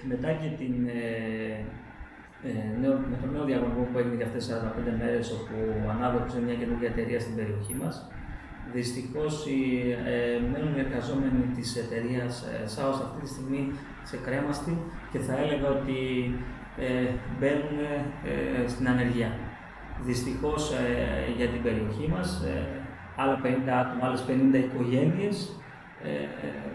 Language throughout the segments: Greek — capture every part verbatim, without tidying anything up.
μετά και την, ε, ε, νέο, με τον νέο διαγωνισμό που έγινε για αυτές τις σαράντα πέντε μέρες, όπου ανάδοξε μια καινούργια εταιρεία στην περιοχή μας, δυστυχώς οι, ε, μένουν οι εργαζόμενοι της εταιρείας ε, ΣΑΟΣ αυτή τη στιγμή σε κρέμαστη και θα έλεγα ότι ε, μπαίνουν ε, στην ανεργία. Δυστυχώς ε, για την περιοχή μας, ε, άλλα πενήντα άτομα, άλλες πενήντα οικογένειες ε,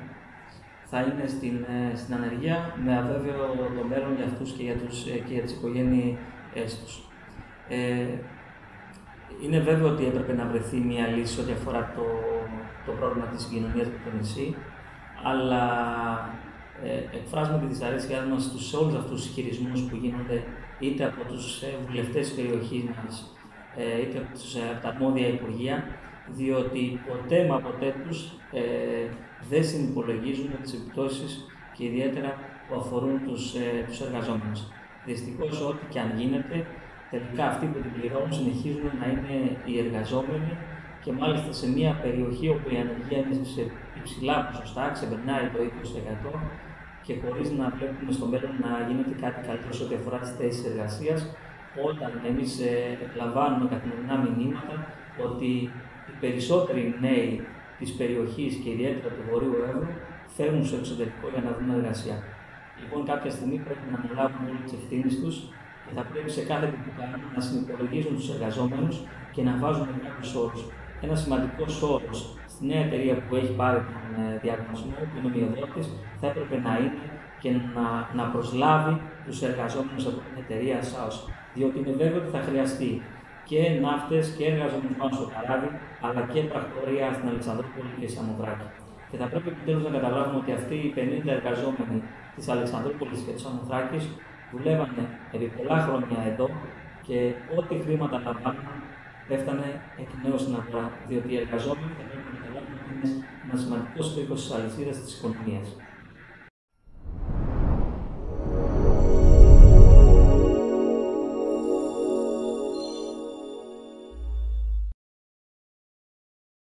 θα είναι στην, ε, στην ανεργία, με αβέβαιο το μέλλον για αυτούς και για, τους, ε, και για τις οικογένειές τους. Ε, είναι βέβαιο ότι έπρεπε να βρεθεί μια λύση ό,τι αφορά το, το πρόβλημα της συγκοινωνίας με το νησί, αλλά ε, εκφράζουμε τη δυσαρέσκειά μας στους όλους αυτούς τους χειρισμούς που γίνονται είτε από τους ε, βουλευτές της περιοχής μας, ε, είτε από, τους, ε, από τα αρμόδια υπουργεία, διότι ποτέ μα ποτέ τους ε, δεν συνυπολογίζουν τις επιπτώσεις και ιδιαίτερα που αφορούν τους, ε, τους εργαζόμενους. Δυστυχώς, ό,τι και αν γίνεται, τελικά αυτοί που την πληρώνουν συνεχίζουν να είναι οι εργαζόμενοι και μάλιστα σε μια περιοχή όπου η ανεργία είναι σε υψηλά ποσοστά, ξεπερνάει το είκοσι τοις εκατό και χωρίς να βλέπουμε στο μέλλον να γίνεται κάτι καλύτερο σε ό,τι αφορά τις θέσεις εργασίας, όταν εμείς ε, λαμβάνουμε καθημερινά μηνύματα ότι οι περισσότεροι νέοι της περιοχής και ιδιαίτερα του Βορείου Εύρου φεύγουν στο εξωτερικό για να βρουν εργασία. Λοιπόν, κάποια στιγμή πρέπει να αναλάβουν όλες τις ευθύνες τους και θα πρέπει σε κάθε τι που κάνουν να συνυπολογίζουν τους εργαζόμενους και να βάζουν κάποιους όρους. Ένα σημαντικό όρο στη νέα εταιρεία που έχει πάρει τον διαγωνισμό, που είναι ο μειοδότης, θα έπρεπε να είναι και να, να προσλάβει τους εργαζόμενους από την εταιρεία ΣΑΟΣ. Διότι είναι βέβαιο ότι θα χρειαστεί και ναύτες και εργαζόμενους πάνω στο καράβι, αλλά και πρακτορία στην Αλεξανδρούπολη και Σαμοθράκη. Και θα πρέπει επιτέλους να καταλάβουμε ότι αυτοί οι πενήντα εργαζόμενοι της Αλεξανδρούπολης και της Σαμοθράκης δουλεύανε επί πολλά χρόνια εδώ και ό,τι χρήματα λαμβάνουν έφτανε εκ νέου στην αγορά. Διότι οι εργαζόμενοι θα πρέπει να καταλάβουν ότι είναι ένα σημαντικό κρίκος της αλυσίδας της οικονομίας.